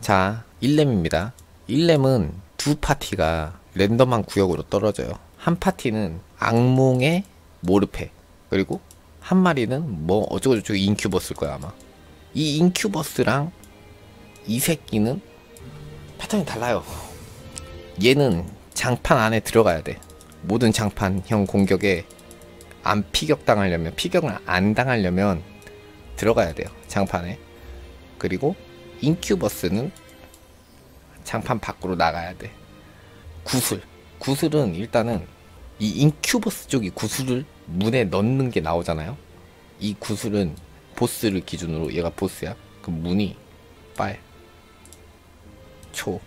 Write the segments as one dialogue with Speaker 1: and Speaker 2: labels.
Speaker 1: 자, 1렘입니다. 1렘은 두 파티가 랜덤한 구역으로 떨어져요. 한 파티는 악몽의 모르페, 그리고 한 마리는 뭐 어쩌고저쩌고 인큐버스일 거야 아마. 이 인큐버스랑 이 새끼는 패턴이 달라요. 얘는 장판 안에 들어가야 돼. 모든 장판형 공격에 안 피격당하려면, 피격을 안 당하려면 들어가야 돼요, 장판에. 그리고 인큐버스는 장판 밖으로 나가야 돼. 구슬은 일단은 이 인큐버스 쪽이 구슬을 문에 넣는 게 나오잖아요. 이 구슬은 보스를 기준으로, 얘가 보스야. 그 문이 빨, 초,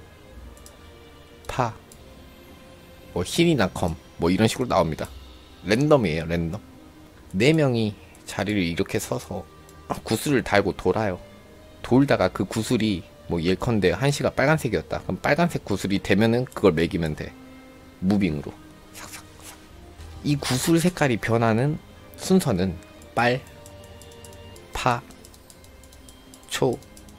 Speaker 1: 파, 뭐 흰이나 검, 뭐 이런 식으로 나옵니다. 랜덤이에요, 랜덤. 4명이 자리를 이렇게 서서 구슬을 달고 돌아요. 돌다가 그 구슬이 뭐 예컨대 한시가 빨간색이었다. 그럼 빨간색 구슬이 되면은 그걸 매기면 돼. 무빙으로 삭삭삭. 이 구슬 색깔이 변하는 순서는 빨, 파, 초,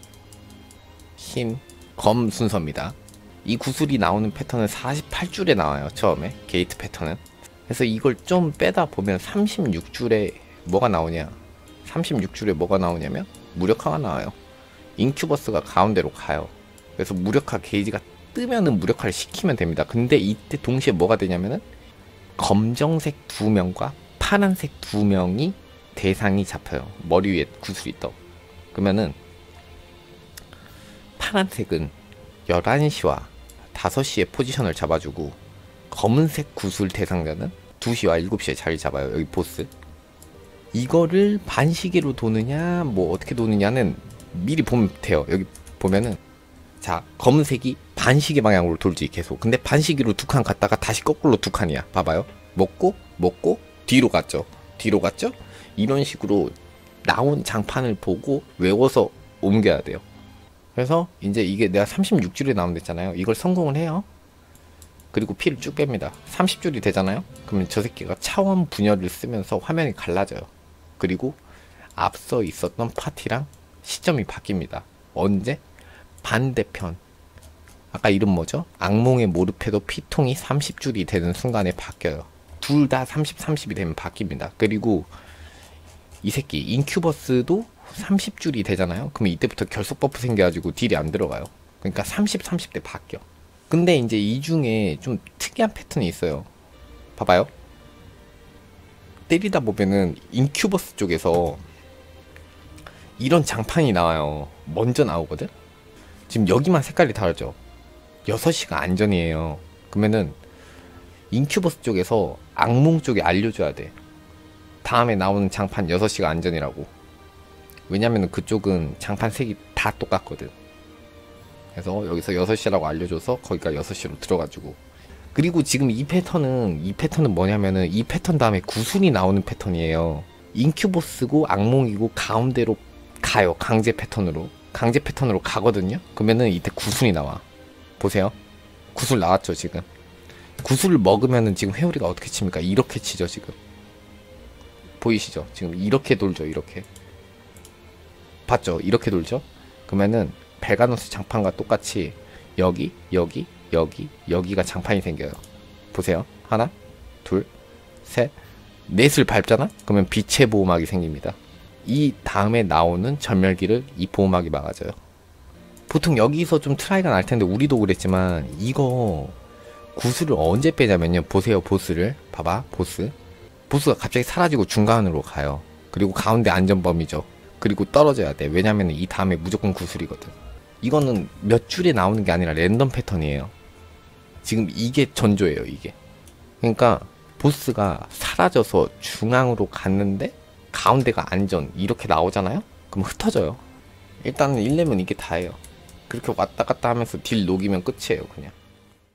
Speaker 1: 흰, 검 순서입니다. 이 구슬이 나오는 패턴은 48줄에 나와요, 처음에 게이트 패턴은. 그래서 이걸 좀 빼다 보면 36줄에 뭐가 나오냐, 36줄에 뭐가 나오냐면 무력화가 나와요. 인큐버스가 가운데로 가요. 그래서 무력화 게이지가 뜨면은 무력화를 시키면 됩니다. 근데 이때 동시에 뭐가 되냐면은 검정색 2명과 파란색 2명이 대상이 잡혀요. 머리 위에 구슬이 떠. 그러면은 파란색은 11시와 5시에 포지션을 잡아주고, 검은색 구슬 대상자는 2시와 7시에 자리 잡아요. 여기 보스. 이거를 반시계로 도느냐 뭐 어떻게 도느냐는 미리 보면 돼요. 여기 보면은, 자, 검은색이 반시계 방향으로 돌지 계속. 근데 반시계로 2칸 갔다가 다시 거꾸로 2칸이야. 봐봐요. 먹고 뒤로 갔죠. 이런 식으로 나온 장판을 보고 외워서 옮겨야 돼요. 그래서 이제 이게 내가 36줄이 나온다 했잖아요. 이걸 성공을 해요. 그리고 피를 쭉 뺍니다. 30줄이 되잖아요. 그러면 저 새끼가 차원 분열을 쓰면서 화면이 갈라져요. 그리고 앞서 있었던 파티랑 시점이 바뀝니다. 언제? 반대편. 아까 이름 뭐죠? 악몽의 모르페도 피통이 30줄이 되는 순간에 바뀌어요. 둘 다 30이 되면 바뀝니다. 그리고 이 새끼 인큐버스도 30줄이 되잖아요. 그러면 이때부터 결속 버프 생겨가지고 딜이 안 들어가요. 그러니까 30대 바뀌어. 근데 이제 이 중에 좀 특이한 패턴이 있어요. 봐봐요. 때리다 보면은 인큐버스 쪽에서 이런 장판이 나와요. 먼저 나오거든? 지금 여기만 색깔이 다르죠? 6시가 안전이에요. 그러면은 인큐버스 쪽에서 악몽 쪽에 알려줘야 돼. 다음에 나오는 장판 6시가 안전이라고. 왜냐면은 그쪽은 장판 색이 다 똑같거든. 그래서 여기서 6시라고 알려줘서 거기가 6시로 들어가지고. 그리고 지금 이 패턴은 뭐냐면은 이 패턴 다음에 구슬이 나오는 패턴이에요. 인큐버스고 악몽이고 가운데로 가요. 강제 패턴으로 가거든요. 그러면은 이때 구슬이 나와. 보세요. 구슬 나왔죠 지금. 구슬을 먹으면은 지금 회오리가 어떻게 칩니까? 이렇게 치죠 지금. 보이시죠? 지금 이렇게 돌죠. 이렇게. 봤죠? 이렇게 돌죠? 그러면은 벨가노스 장판과 똑같이 여기가 장판이 생겨요. 보세요. 하나, 둘, 셋, 넷을 밟잖아? 그러면 빛의 보호막이 생깁니다. 이 다음에 나오는 전멸기를 이 보호막이 막아줘요. 보통 여기서 좀 트라이가 날 텐데 우리도 그랬지만, 이거 구슬을 언제 빼냐면요. 보세요. 보스를 봐봐. 보스가 갑자기 사라지고 중간으로 가요. 그리고 가운데 안전범위죠. 그리고 떨어져야 돼. 왜냐면 이 다음에 무조건 구슬이거든. 이거는 몇 줄에 나오는 게 아니라 랜덤 패턴이에요. 지금 이게 전조예요. 이게. 그러니까 보스가 사라져서 중앙으로 갔는데 가운데가 안전 이렇게 나오잖아요. 그럼 흩어져요. 일단은 1렘은 이게 다예요. 그렇게 왔다 갔다 하면서 딜 녹이면 끝이에요. 그냥.